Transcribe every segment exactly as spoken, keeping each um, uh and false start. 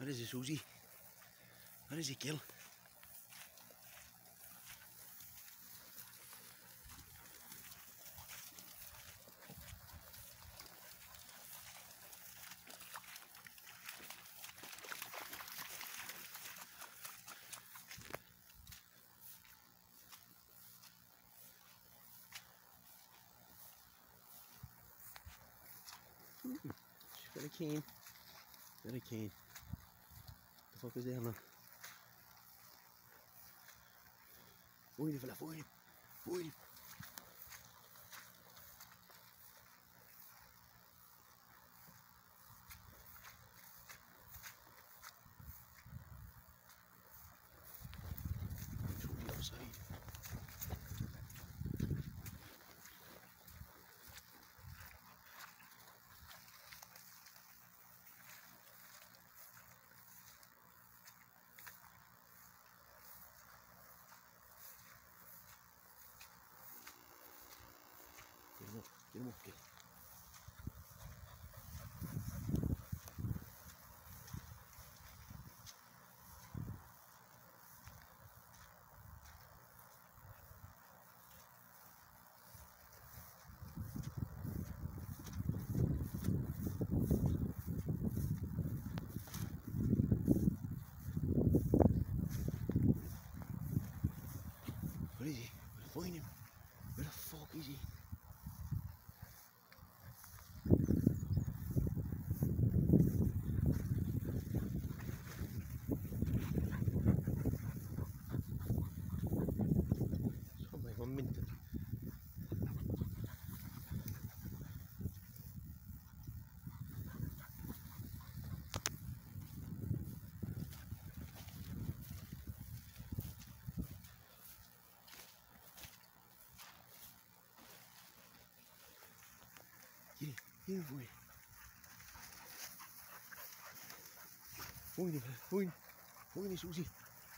What is it, Susie? What is it, Gil? She's got a cane. Got a cane. The fuck is there now? Find him, fella, find him. Find him. To the other side. Get him up, get him up, Gil. Where is he? We'll find him. Where the fuck is he? Somebody one minute. Get him, get him, boy. Find him, find, find him, Susie.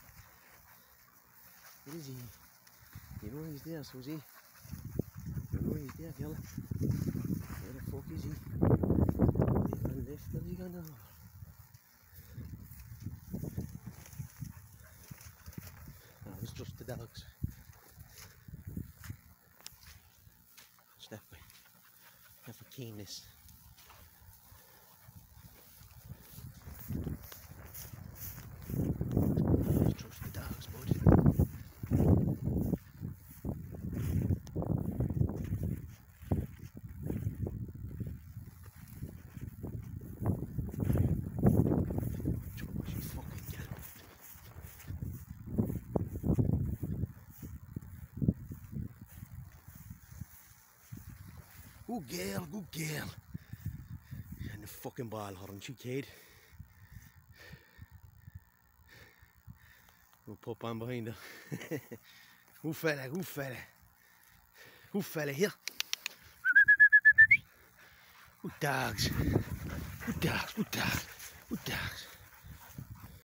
Where is he? You know he's there, Susie. You know he's there, girl. Where the fuck is he? Is he gone left or is he gone over? No, it's just the dogs. Step by. Have a keenness. Trust the dogs, bud. She's fucking dead. Good girl, good girl. And the fucking ball horn, she kid. We'll pop on behind her. Good fella, good fella. Good fella here. Good dogs. Good dogs, good dogs, good dogs.